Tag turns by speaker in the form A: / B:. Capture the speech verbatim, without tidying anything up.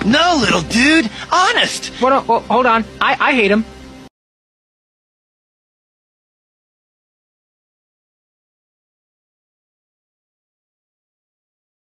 A: No, little dude. Honest.
B: Well, no, well, hold on. I, I hate him.